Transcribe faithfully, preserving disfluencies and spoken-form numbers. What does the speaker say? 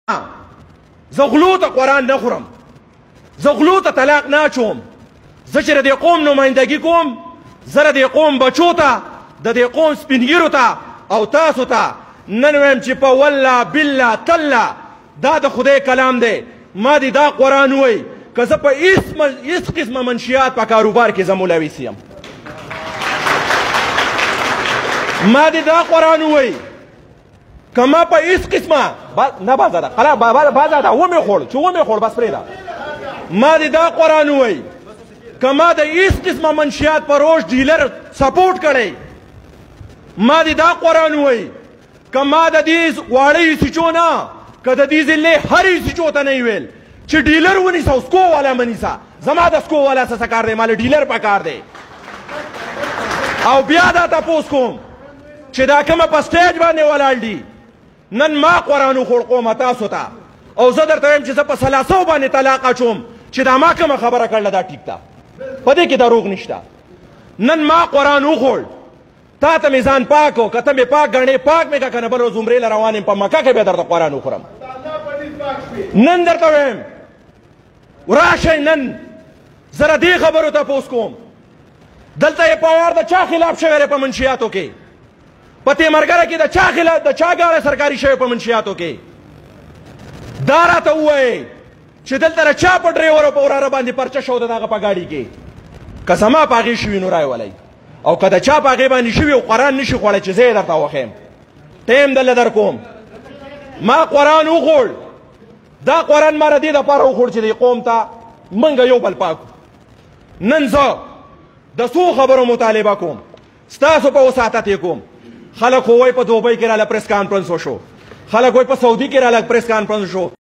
زه غلو ته قرآن نه خورم، زه غلو ته طلاق نه اچوم. زه چې د دې قوم نمایندګي کوم، زه د دې قوم بچو ته، د دې قوم سپینګیرو ته او تاسو ته نن وایم چې په والله بالله تله دا د خدای کلام دی. ما دې دا قرآن ووی که زه په هېڅ قسمه منشیات په کاروبار کې زه مولوي سیم. ما دې دا قرآن ووی که ما په هېڅ قسمه نه بازه ده قلا بازه ده ومې خوړ چې ومې خوړ بس پرېږده. ما دې دا قرآن ووی که ما د هېڅ قسمه منشیات په روش ډیلر سپورټ کړی. ما دې دا قرآن ووی که ما د دې واړه سیچو نه که د دې ضلع هرې سیچو ته نه ویل چې ډیلر ونیسه او سکو والا مه نیسه. زما د سکو والا څه څه کار دی، ماله ډیلر په کار دی. او بیا دا تپوس کوم چې دا کومه په سټیج باندې ولاړ دي نن ما قرآن وخوړ قومه تاسو ته، او زه درته وایم چې زه په سلاسو باندې طلاق اچوم چې دا ما کومه خبره کړله دا ټیک ده، په دې کې دروغ نشته. نن ما قرآن وخوړ، تا ته مې ځان پاک و، که ته مې پاک ګڼې پاک مې که که نه بل ورځ عمرې له روان یم په مکه کې بیا درته قرآن وخورم. نن درته وایم راشئ، نن زه د دې خبرو تپوس کوم دلته اف آی آر د چا خلاف شوی دی په منشیاتو کې؟ په تیمرګره کې د چا خلاف د چا ګاړه سرکاري شوی په منشیاتو کې؟ دا راته ووایئ چې دلته د چا په ډریور او په وراره باندې پرچه شو د هغه په ګاډي کې؟ که زما په هغې شوي نو رایولئ، او که د چا په هغې باندې شوي او قرآن نشي خوړی چې زه یې درته وښیم ټیم دله در کوم. ما قرآن وخوړ، دا قرآن ما د دې دپاره وخوړ چې دې قوم ته موږ یو بل پاکو. نن زه د څو خبرو مطالبه کوم، ستاسو په وساطت یې کوم. خلک خو وایي په دوبۍ کې راله پریس کانفرنس وشو، خلک وایي په سعودي کې راله پریس کانفرنس وشو.